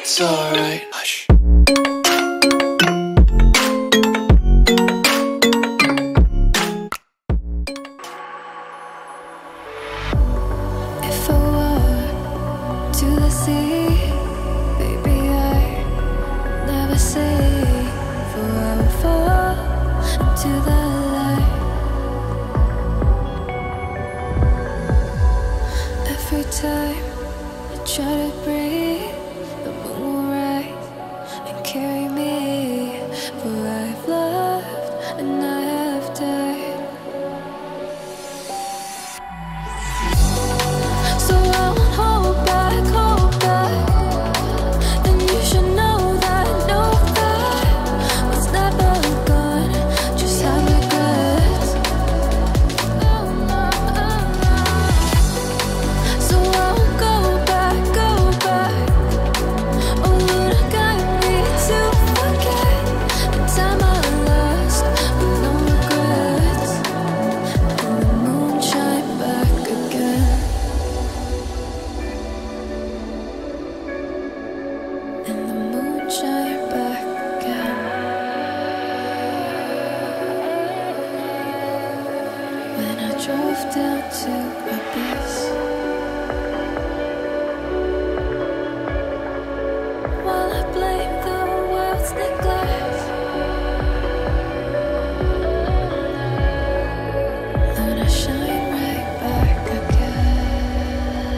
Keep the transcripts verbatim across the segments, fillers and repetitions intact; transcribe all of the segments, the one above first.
that's alright. Hush. If I walk to the sea, baby, I never say, for I will fall into the light. Every time I try to breathe, the moon will rise and carry me, for I've loved and I have died. So I won't hold back, hold back. And you should know that, know that what's never gone just have regrets. Oh no, oh no. So I won't go back, go back. Oh, would I got me to forget the time I lost with no regrets, and the moon shine back again. And the moon shine back again. When I drove down to abyss, while I blame the world's neglect, then I shine right back again.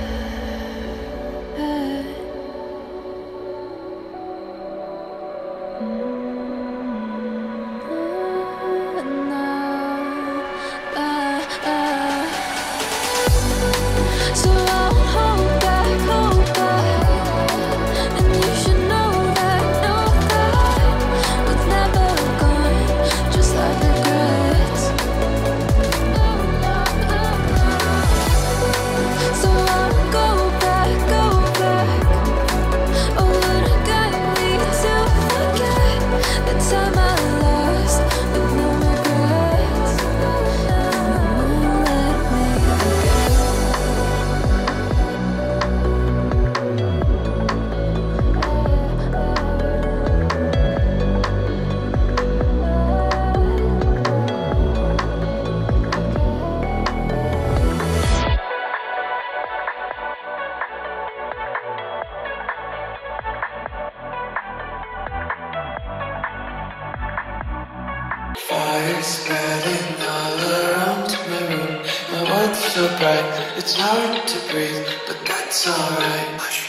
So I won't hold back, hold back. And you should know that, know that what's never gone just like regrets. Oh no, oh no. So I won't go back, go back. Oh, would I got me to forget the time I lost with no regrets, and the moon let me forget. Fire spreading all around my room. My world's so bright, it's hard to breathe, but that's alright. Hush.